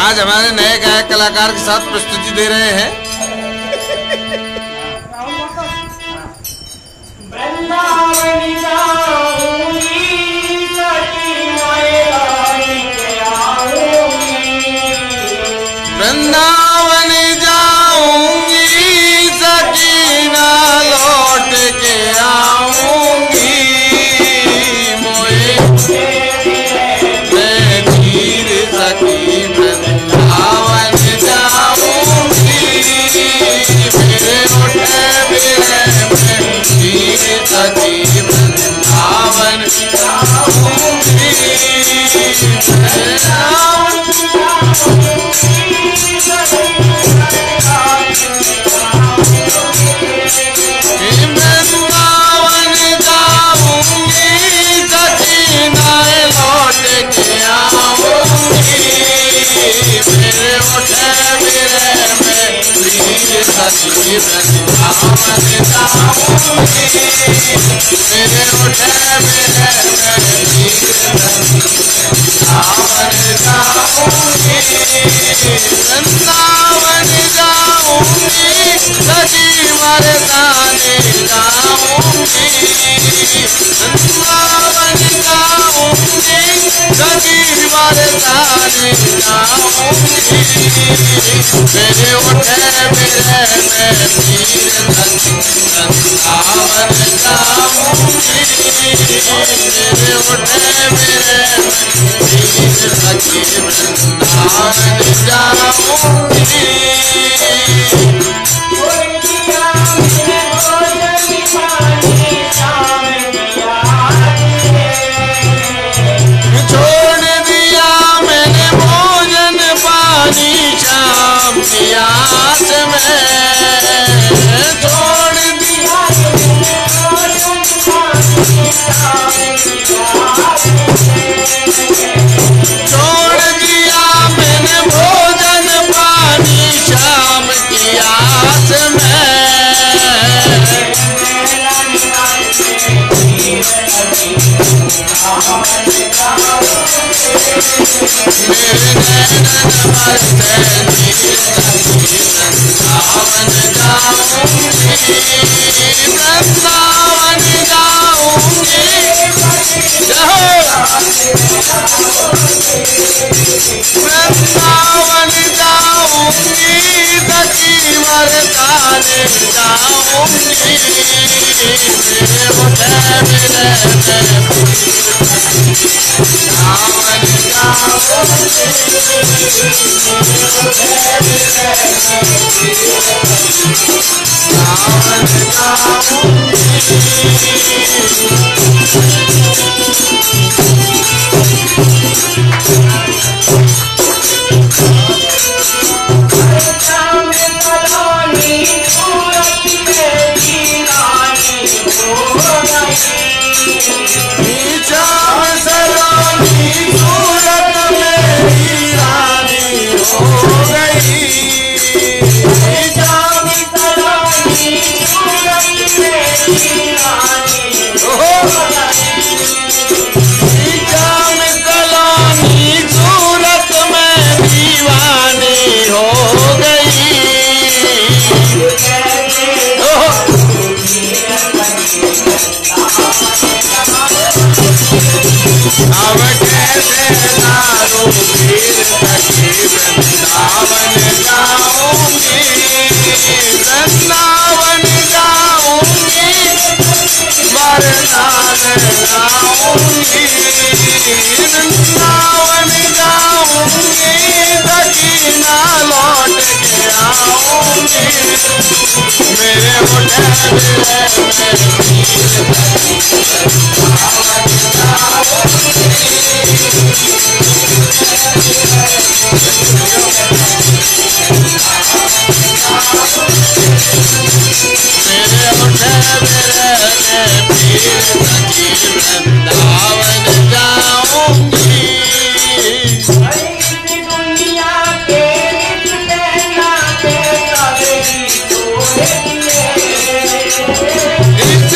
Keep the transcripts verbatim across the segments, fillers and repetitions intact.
आज हमारे नए गायक कलाकार के साथ प्रस्तुति दे रहे हैं। वृंदावन जाऊंगी सकीना लौट के आऊंगी, मोए मैं धीर सकी वृंदावन जाऊंगी, मेरे उठे मेरे मैं धीर सकी वृंदावन जाऊंगी। सखी वृंदावन जाऊंगी, मेरे उठे मेरे मैं वीर वृंदावन जाऊंगी, वृंदावन जाऊंगी सखी मर्दाने जाऊंगी, वृंदावन जाऊंगी सखी मर्दाने जाऊंगी, मेरे उठे मेरे मैं वीर वृंदावन जाऊंगी, मेरे उठे मेरे वीर सखी वृंदावन जाऊंगी। छोड़ दिया मैंने भोजन पानी शाम की आस में, छोड़ दिया छोड़ दिया मैंने भोजन पानी शाम की आस में, मेरे नैनन बरसे नीर सखी वृंदावन जाऊंगी, वृंदावन जाऊंगी, वृंदावन जाऊंगी सखी मर्दाने जाऊंगी, मेरे उठे मेरे मैं वृंदावन जाऊंगी, वृंदावन अब कैसे दारू वीर सखी वृंदावन जाऊंगी, वृंदावन जाऊंगी वरदान लाऊंगी, वृंदावन जाऊंगी सकीना लौट के आऊंगी, मेरे उठे मेरे मैं वीर सखी वृंदावन जाऊंगी, मेरे उठे मेरे मैं वीर सखी वृंदावन जाऊंगी। दुनिया के नाते कभी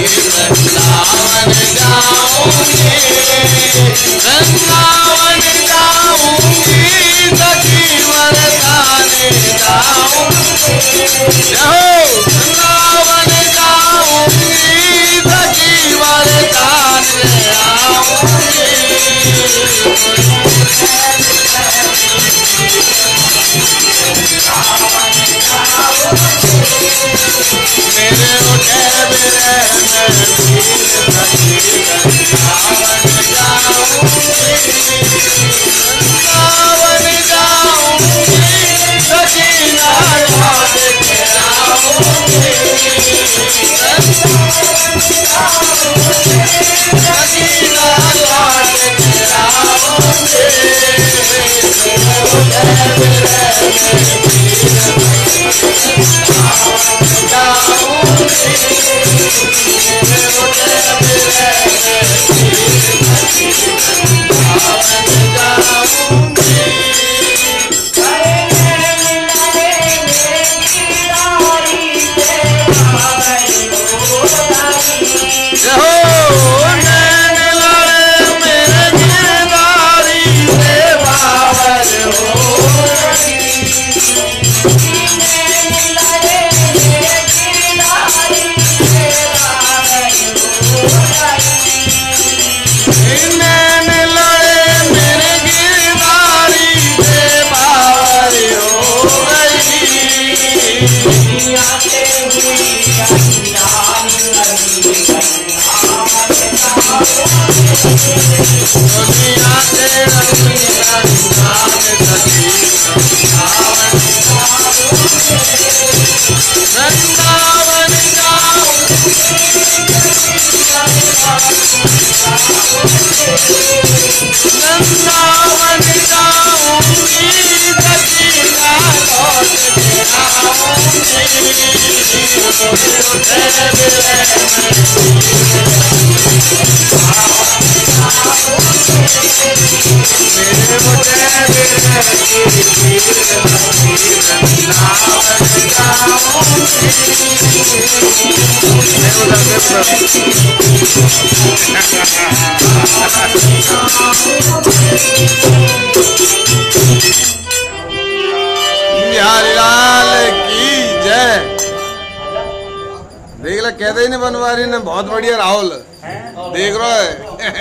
वृंदावन जाऊंगी, वृंदावन जाऊंगी, सखी वरदाने जाऊंगी, वृंदावन जाऊंगी, सखी वरदाने आऊंगी। मेरे उठे बिरह में पीर सखी वृंदावन जाऊंगी, वृंदावन जाऊंगी, सखी लाल लौट के आऊंगी, सखी लाल लौट के आऊंगी। उठे बिरह में पीर बिहारी लाल की जय। देख लो कहते ही नहीं बनवारी ने बहुत बढ़िया राहुल देख रहा है।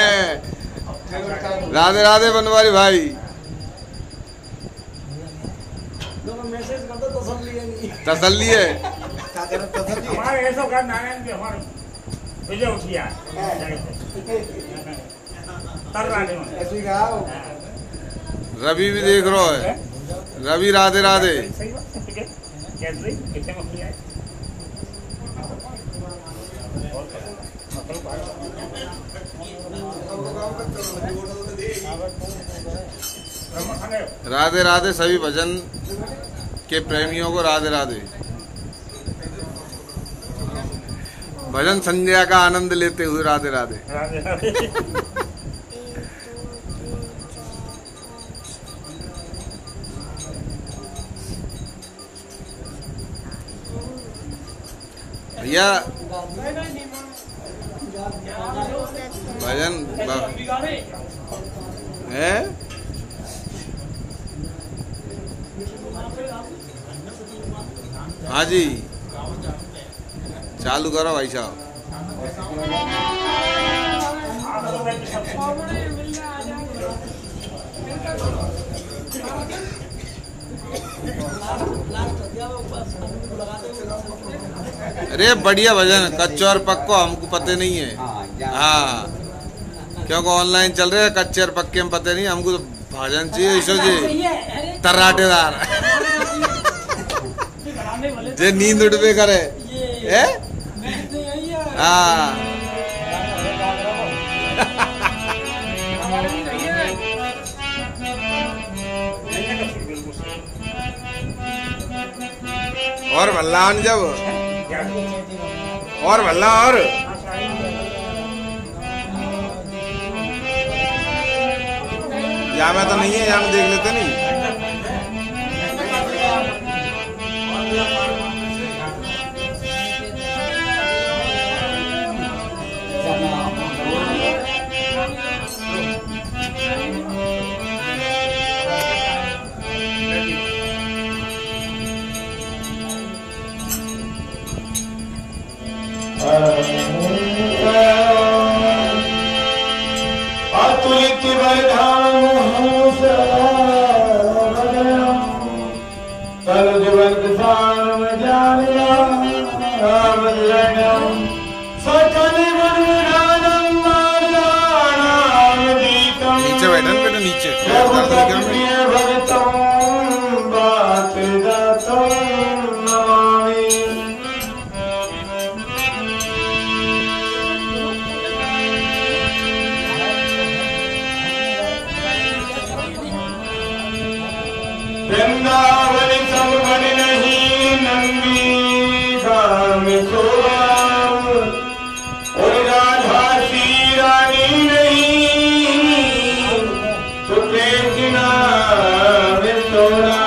राधे राधे बनवारी भाई। तसल्ली है रवि भी देख रहा है। रवि राधे राधे। राधे राधे सभी भजन के प्रेमियों को राधे राधे। भजन संध्या का आनंद लेते हुए राधे राधे। भैया भजन है हाँ जी चालू करो भाई साहब। अरे बढ़िया भजन कच्चे और पक्को हमको पते नहीं है। हाँ क्योंकि ऑनलाइन चल रहे हैं कच्चे और पक्के में पते नहीं हमको तो भजन चाहिए ईश्वर जी तर्राटेदार जे नींद उठबे करे है। हाँ और भल्ला जब और भल्ला और यहाँ में तो नहीं है। यहाँ में देख लेते नहीं। नीचे बैठा ना बेटा, नीचे वृंदावन सब बन नहीं नंदी धाम सोया और राधा सी रानी नहीं तो कृष्णा में सोना।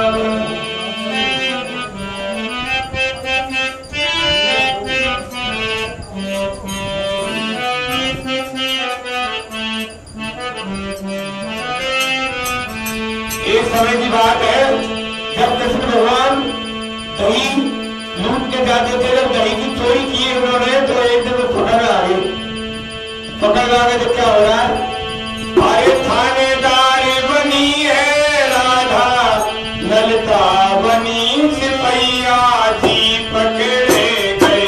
एक समय की बात है जब कृष्ण भगवान दही लूट के जाते थे, जब दही की चोरी की उन्होंने तो एक दिन पकड़ आ गई। पकड़ आ गए तो क्या हो रहा है, अरे थानेदार बनी है राधा ललिता बनी सिपैया जी पकड़े गए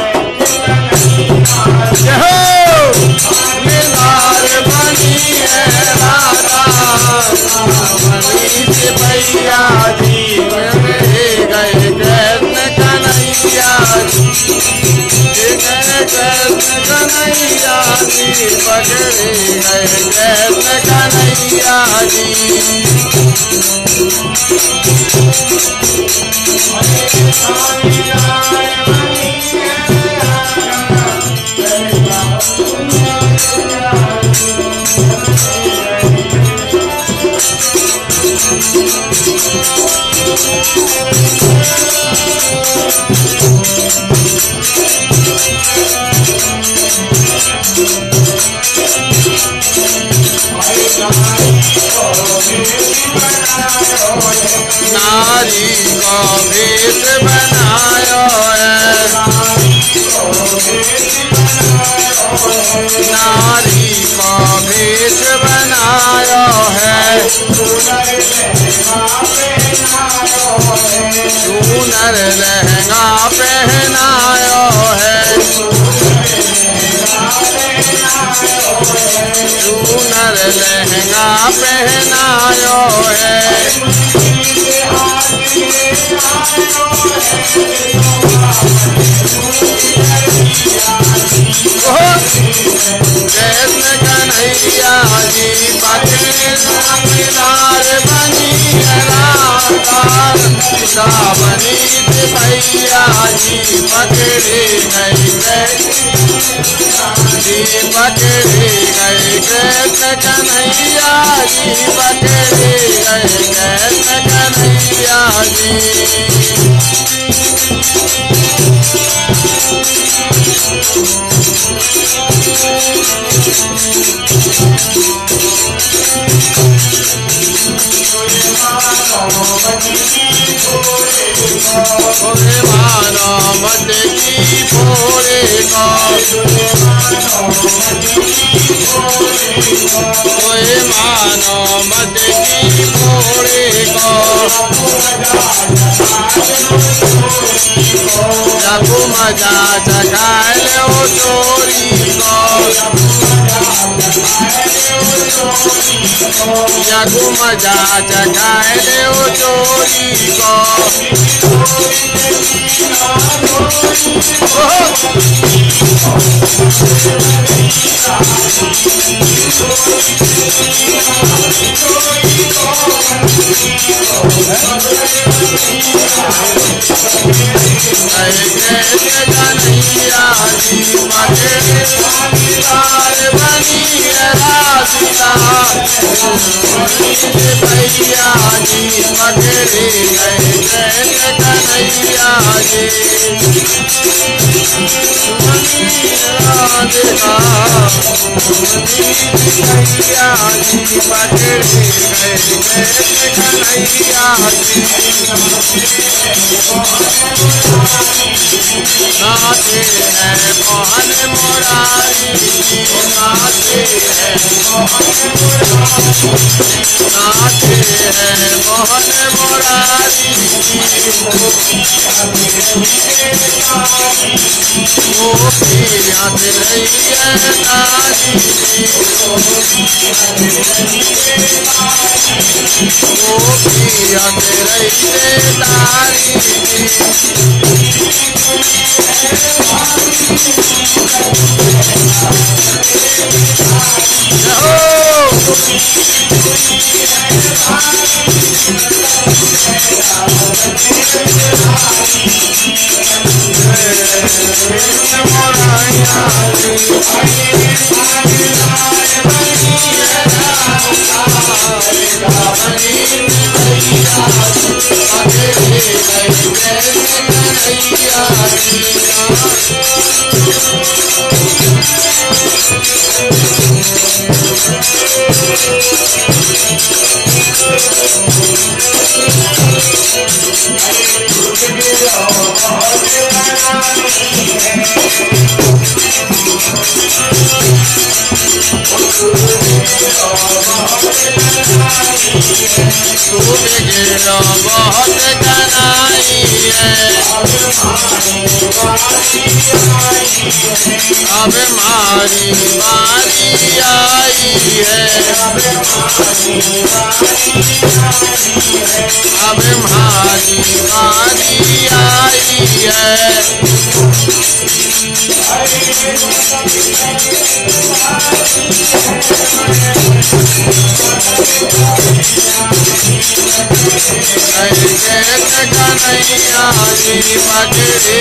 थानेदार बनी है राधा सिपैया जी पकड़े गए कृष्ण कन्हैया जी, कृष्ण कन्हैया जी पकड़े गए कृष्ण कन्हैया जी। नारी को भेष बनायो है, नारी को भेष बनायो है, सुनर लहंगा पहनायो है, सुनर लहंगा पहनायो है। कृष्ण कन्हैया जी पकड़े थानेदार बनी राधा सीता बनी सिपैया जी पकड़े गए जी पकड़े गए कृष्ण कन्हैया जी पकड़े गए कृष्ण कन्हैया जी। कोई मानो मत की भोले को, कोई मानो मत की भोले को, जब मजा चखा लो चोरी को, जब मजा चखा लो चोरी को। कन्हैया जी पकड़े थानेदार बनी राधा सिपैया जी पकड़े गए कृष्ण कन्हैया जी। राधिका सिपैया जी पकड़े गए कृष्ण कन्हैया जी। नाचे हैं मोहन मुरारी जी, नाचे नाचे है मोहन मुरारी गोपियाँ तेरी है नारी गोपियाँ तेरी है नारी बहुत कनाई है अब मारी बारी आई है अब मारी बारी आई है कन्हैया जी पकड़े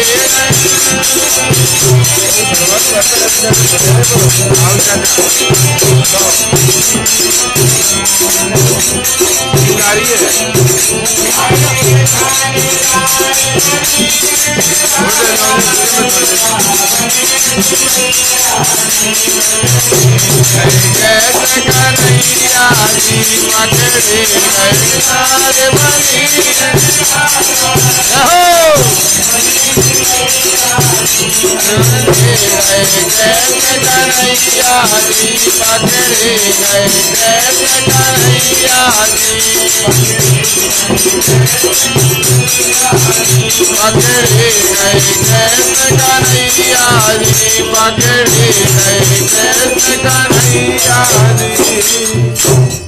कन्हैया जी पकड़े गए बनी कन्हैया जी पकड़े गए कन्हैया जी पकड़े गए कन्हैया जी पकड़े गए कन्हैया जी।